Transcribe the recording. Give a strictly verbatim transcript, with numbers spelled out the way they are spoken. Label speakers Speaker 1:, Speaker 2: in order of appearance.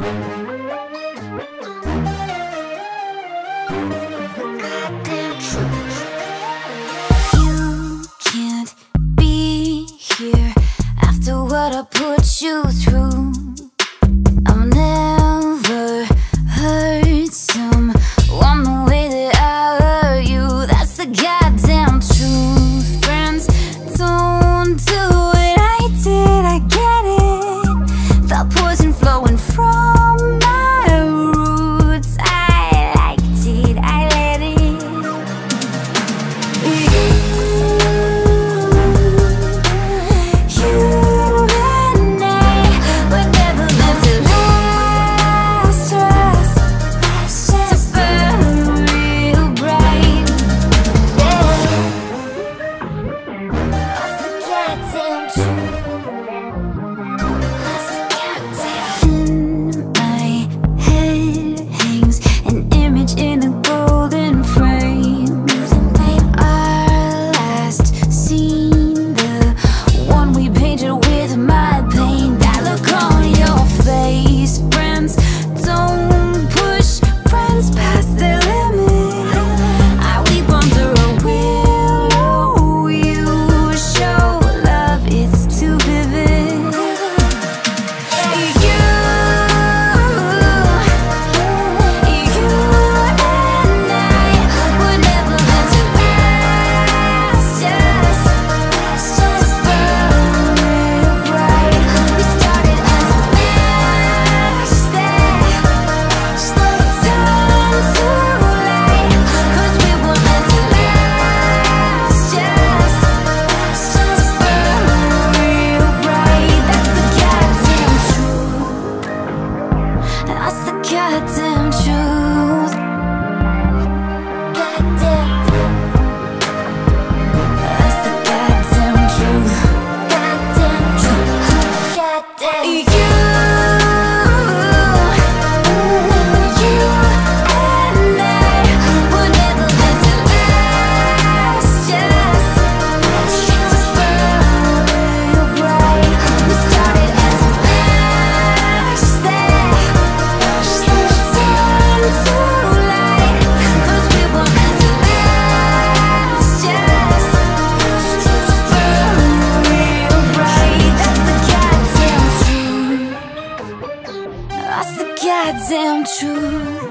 Speaker 1: You can't be here after what I put you through. I've never hurt someone the way that I hurt you. That's the goddamn truth. Friends don't do what I did, I get it. Felt poison flowing from my roots. I liked it, I let it. You, you and I were never meant to last. Just, just burn real bright. That's the goddamn truth. That's the goddamn. In my head hangs an image in a golden frame. Our last scene, the one we painted with my pain. That look on your face. Friends don't push friends past their limit. I weep under a willow. You show love, it's too vivid. You, you and I were never meant to last. Just, just burn real bright. We started as a match that turned to light. 'Cause we were meant to last. Just, just burn real bright. That's the goddamn truth. That's the goddamn truth. Goddamn. That's the goddamn truth. Goddamn truth. Goddamn. You, you and I were never meant to last. Just, just burn real bright. We started as a match that turned to light. 'Cause we were meant to last. Just, just burn real bright. That's the goddamn truth. That's the goddamn truth.